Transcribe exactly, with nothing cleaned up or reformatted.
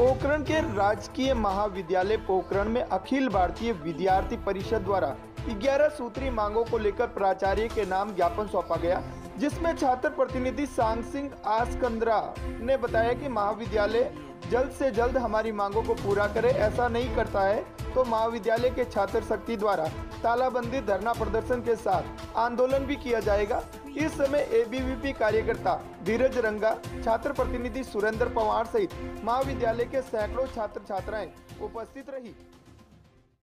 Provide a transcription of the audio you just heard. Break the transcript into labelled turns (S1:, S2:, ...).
S1: पोखरण के राजकीय महाविद्यालय पोखरण में अखिल भारतीय विद्यार्थी परिषद द्वारा ग्यारह सूत्री मांगों को लेकर प्राचार्य के नाम ज्ञापन सौंपा गया, जिसमें छात्र प्रतिनिधि सांग सिंह आसकंद्रा ने बताया कि महाविद्यालय जल्द से जल्द हमारी मांगों को पूरा करे। ऐसा नहीं करता है तो महाविद्यालय के छात्र शक्ति द्वारा तालाबंदी धरना प्रदर्शन के साथ आंदोलन भी किया जाएगा। इस समय एबीवीपी कार्यकर्ता धीरज रंगा, छात्र प्रतिनिधि सुरेंद्र पवार सहित महाविद्यालय के सैकड़ों छात्र छात्राएं उपस्थित रही।